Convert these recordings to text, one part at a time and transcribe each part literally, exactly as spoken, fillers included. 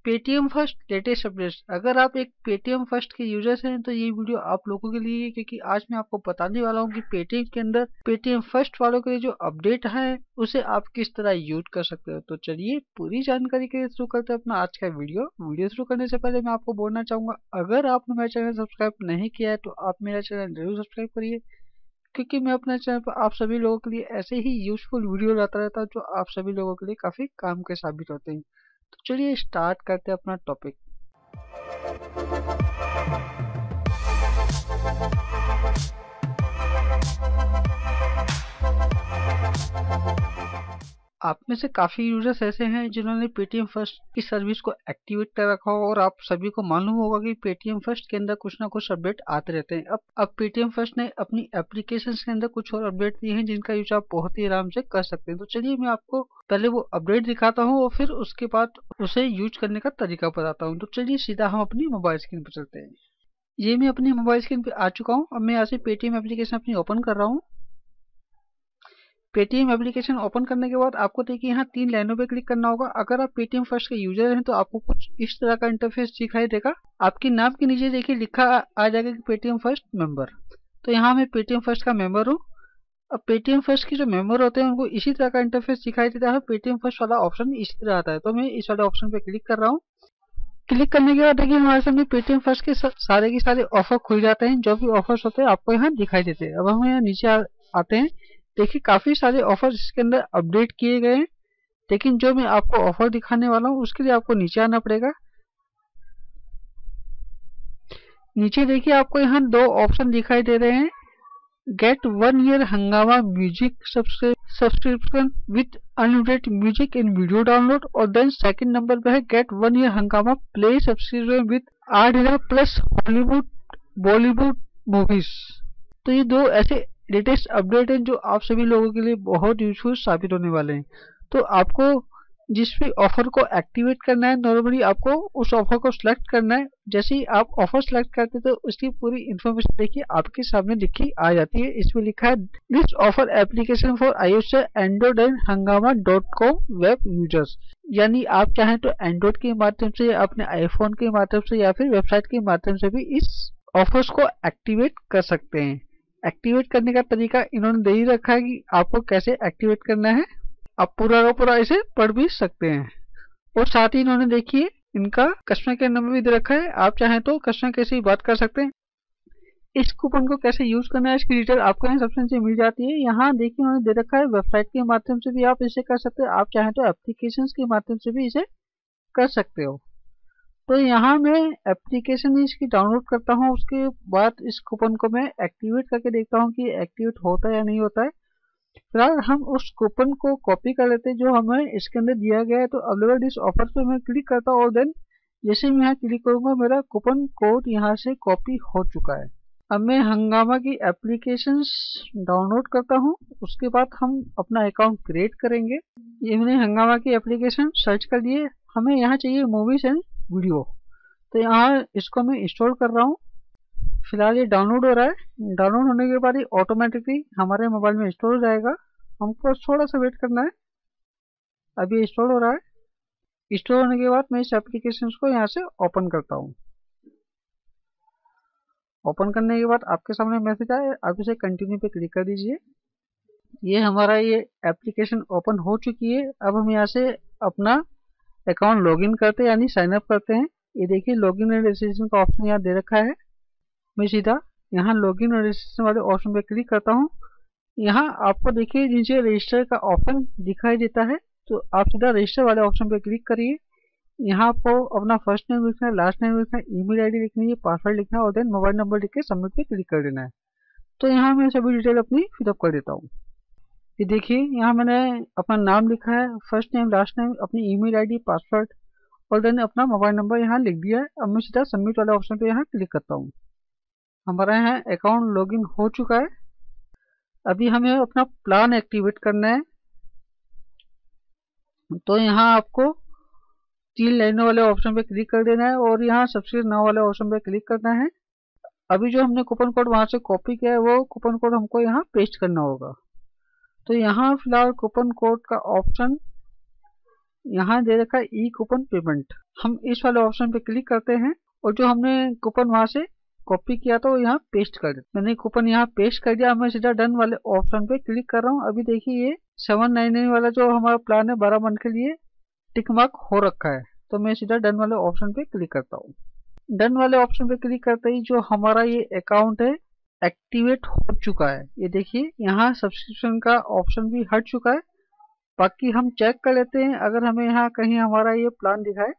Paytm first latest updates. अगर आप एक पेटीएम फर्स्ट के यूजर्स हैं तो ये वीडियो आप लोगों के लिए है, क्योंकि आज मैं आपको बताने वाला हूँ कि पेटीएम के अंदर पेटीएम फर्स्ट वालों के लिए जो अपडेट है उसे आप किस तरह यूज कर सकते हो। तो चलिए पूरी जानकारी के शुरू करते हैं अपना आज का वीडियो। वीडियो शुरू करने से पहले मैं आपको बोलना चाहूंगा, अगर आपने मेरा चैनल सब्सक्राइब नहीं किया है तो आप मेरा चैनल जरूर सब्सक्राइब करिए, क्योंकि मैं अपने चैनल पर आप सभी लोगों के लिए ऐसे ही यूजफुल वीडियो लाता रहता हूँ जो आप सभी लोगों के लिए काफी काम के साबित होते हैं। तो चलिए स्टार्ट करते हैं अपना टॉपिक। आप में से काफी यूजर्स ऐसे हैं जिन्होंने पेटीएम फर्स्ट की सर्विस को एक्टिवेट कर रखा हो और आप सभी को मालूम होगा कि पेटीएम फर्स्ट के अंदर कुछ ना कुछ अपडेट आते रहते हैं। अब अब पेटीएम फर्स्ट ने अपनी एप्लीकेशन के अंदर कुछ और अपडेट दिए हैं जिनका यूज आप बहुत ही आराम से कर सकते हैं। तो चलिए मैं आपको पहले वो अपडेट दिखाता हूँ और फिर उसके बाद उसे यूज करने का तरीका बताता हूँ। तो चलिए सीधा हम अपनी मोबाइल स्क्रीन पर चलते हैं। ये मैं अपनी मोबाइल स्क्रीन पे आ चुका हूँ। अब मैं यहाँ से पेटीएम एप्लीकेशन अपनी ओपन कर रहा हूँ। पेटीएम एप्लीकेशन ओपन करने के बाद आपको देखिए यहाँ तीन लाइनों पे क्लिक करना होगा। अगर आप पेटीएम फर्स्ट के यूजर हैं तो आपको कुछ इस तरह का इंटरफेस दिखाई देगा। आपके नाम के नीचे देखिए लिखा आ जाएगा कि पेटीएम फर्स्ट मेंबर। तो यहाँ मैं पेटीएम फर्स्ट का मेंबर हूँ। अब पेटीएम फर्स्ट के जो मेंबर होते हैं उनको इसी तरह का इंटरफेस दिखाई देता है। पेटीएम फर्स्ट वाला ऑप्शन इसी तरह आता है। तो मैं इस वाले ऑप्शन पे क्लिक कर रहा हूँ। क्लिक करने के बाद देखिए हमारे सामने पेटीएम फर्स्ट के सारे के सारे ऑफर खुल जाते हैं। जो भी ऑफर्स होते हैं आपको यहाँ दिखाई देते हैं। अब हम यहाँ नीचे आ, आते हैं। देखिए काफी सारे ऑफर्स इसके अंदर अपडेट किए गए हैं, लेकिन जो मैं आपको ऑफर दिखाने वाला हूँ उसके लिए आपको नीचे आना पड़ेगा। नीचे देखिए आपको यहाँ दो ऑप्शन दिखाई दे रहे हैं, get one year Hungama music subscription with unlimited music and video download, और देन सेकंड नंबर पे है get one year Hungama play subscription with आठ हजार प्लस हॉलीवुड बॉलीवुड मूवीज। तो ये दो ऐसे लेटेस्ट अपडेट हैं जो आप सभी लोगों के लिए बहुत यूजफुल साबित होने वाले हैं। तो आपको जिस भी ऑफर को एक्टिवेट करना है, नॉर्मली आपको उस ऑफर को सिलेक्ट करना है। जैसे ही आप ऑफर सिलेक्ट करते तो उसकी पूरी इन्फॉर्मेशन देखिए आपके सामने लिखी आ जाती है। इसमें लिखा है this offer application for iOS Android and Hungama dot com web users. यानी आप चाहें तो एंड्रॉइड के माध्यम से या अपने आईफोन के माध्यम से या फिर वेबसाइट के माध्यम से भी इस ऑफर्स को एक्टिवेट कर सकते हैं। एक्टिवेट करने का तरीका इन्होंने दे ही रखा है कि आपको कैसे एक्टिवेट करना है। आप पूरा का पूरा इसे पढ़ भी सकते हैं। और साथ ही इन्होंने देखिए इनका कस्टमर केयर नंबर भी दे रखा है। आप चाहें तो कस्टमर केयर से ही बात कर सकते हैं। इस कूपन को कैसे यूज करना है इसकी डिटेल आपको यहाँ सबसे नीचे मिल जाती है। यहाँ देखिए उन्होंने दे रखा है वेबसाइट के माध्यम से भी आप इसे कर सकते हैं। आप चाहें तो एप्लीकेशन के माध्यम से भी इसे कर सकते हो। तो यहाँ मैं एप्लीकेशन इसकी डाउनलोड करता हूँ, उसके बाद इस कूपन को मैं एक्टिवेट करके देखता हूँ कि एक्टिवेट होता है या नहीं होता है। फिलहाल हम उस कूपन को कॉपी कर लेते हैं जो हमें इसके अंदर दिया गया है। तो अवेलेबल इस ऑफर पे मैं क्लिक करता हूँ और देन जैसे मैं यहाँ क्लिक करूंगा मेरा कूपन कोड यहाँ से कॉपी हो चुका है। अब मैं हंगामा की एप्लीकेशन डाउनलोड करता हूँ, उसके बाद हम अपना अकाउंट क्रिएट करेंगे। ये मैंने हंगामा की एप्लीकेशन सर्च कर लिए। हमें यहाँ चाहिए मूवीज एंड वीडियो, तो यहाँ इसको मैं इंस्टॉल कर रहा हूँ। फिलहाल ये डाउनलोड हो रहा है। डाउनलोड होने के बाद ये ऑटोमेटिकली हमारे मोबाइल में इंस्टॉल हो जाएगा। हमको थोड़ा सा वेट करना है। अभी इंस्टॉल हो रहा है। इंस्टॉल होने के बाद मैं इस एप्लीकेशन को यहाँ से ओपन करता हूँ। ओपन करने के बाद आपके सामने मैसेज आए, आप इसे कंटिन्यू पे क्लिक कर दीजिए। ये हमारा ये एप्लीकेशन ओपन हो चुकी है। अब हम यहाँ से अपना अकाउंट लॉगिन करते हैं यानी साइन अप करते हैं। ये देखिए लॉगिन एंड रजिस्ट्रेशन का ऑप्शन यहाँ दे रखा है। मैं सीधा यहाँ लॉगिन और रजिस्ट्रेशन वाले ऑप्शन पे क्लिक करता हूँ। यहाँ आपको देखिए नीचे रजिस्टर का ऑप्शन दिखाई देता है, तो आप सीधा रजिस्टर वाले ऑप्शन पे क्लिक करिए। यहाँ आपको अपना फर्स्ट नेम लिखना है, लास्ट नेम लिखना है, ईमेल आईडी लिखनी है, पासवर्ड लिखना है और देन मोबाइल नंबर लिख के सबमिट पे क्लिक कर देना है। तो यहाँ मैं सभी डिटेल अपनी फिलअप कर देता हूँ। ये देखिए यहाँ मैंने अपना नाम लिखा है, फर्स्ट नेम, लास्ट नेम, अपनी ईमेल आईडी, पासवर्ड और देन अपना मोबाइल नंबर यहाँ लिख दिया है। अब मैं सीधा सबमिट वाले ऑप्शन पे यहाँ क्लिक करता हूँ। हमारा यहाँ अकाउंट लॉगिन हो चुका है। अभी हमें अपना प्लान एक्टिवेट करना है। तो यहाँ आपको तीन लाइनों वाले ऑप्शन पे क्लिक कर देना है और यहाँ सब्सक्राइब नाउ वाले ऑप्शन पे क्लिक करना है। अभी जो हमने कूपन कोड वहां से कॉपी किया है वो कूपन कोड हमको यहाँ पेस्ट करना होगा। तो यहाँ फिलहाल कूपन कोड का ऑप्शन यहाँ दे रखा है ई कूपन पेमेंट। हम इस वाले ऑप्शन पे क्लिक करते हैं और जो हमने कूपन वहां से कॉपी किया था वो यहाँ पेस्ट कर देते। मैंने कूपन यहाँ पेस्ट कर दिया। मैं सीधा डन वाले ऑप्शन पे क्लिक कर रहा हूँ। अभी देखिए ये सेवन नाइन नाइन वाला जो हमारा प्लान है बारह मंथ के लिए टिक मार्क हो रखा है। तो मैं सीधा डन वाले ऑप्शन पे क्लिक करता हूँ। डन वाले ऑप्शन पे क्लिक करते ही जो हमारा ये अकाउंट है एक्टिवेट हो चुका है। ये देखिए यहाँ सब्सक्रिप्शन का ऑप्शन भी हट चुका है। बाकी हम चेक कर लेते हैं अगर हमें यहाँ कहीं हमारा ये प्लान दिखाए।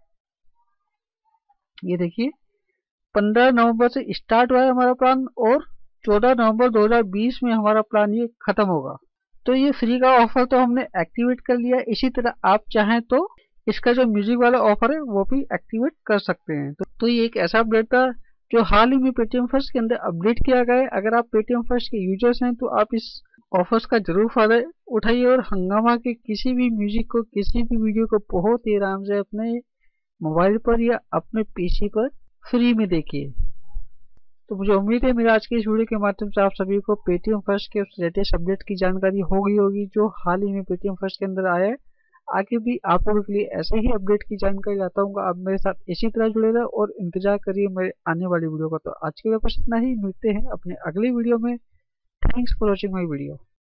ये देखिए पंद्रह नवंबर से स्टार्ट हुआ है हमारा प्लान और चौदह नवंबर दो हज़ार बीस में हमारा प्लान ये खत्म होगा। तो ये फ्री का ऑफर तो हमने एक्टिवेट कर लिया। इसी तरह आप चाहें तो इसका जो म्यूजिक वाला ऑफर है वो भी एक्टिवेट कर सकते हैं। तो, तो ये एक ऐसा अपडेट था जो हाल ही में पेटीएम फर्स्ट के अंदर अपडेट किया गया है। अगर आप पेटीएम फर्स्ट के यूजर्स हैं तो आप इस ऑफर्स का जरूर फायदा उठाइए और हंगामा के किसी भी म्यूजिक को, किसी भी वीडियो को बहुत ही आराम से अपने मोबाइल पर या अपने पीसी पर फ्री में देखिए। तो मुझे उम्मीद है मेरे आज के इस वीडियो के माध्यम से आप सभी को पेटीएम फर्स्ट के लेटेस्ट अपडेट की जानकारी हो गई होगी जो हाल ही में पेटीएम फर्स्ट के अंदर आया है। आगे भी आप लोगों के लिए ऐसे ही अपडेट की जानकारी लाता हूँ। आप मेरे साथ इसी तरह जुड़े रहे और इंतजार करिए मेरे आने वाली वीडियो का। तो आज के लिए बस इतना ही, मिलते हैं अपने अगली वीडियो में। Thanks for watching my video.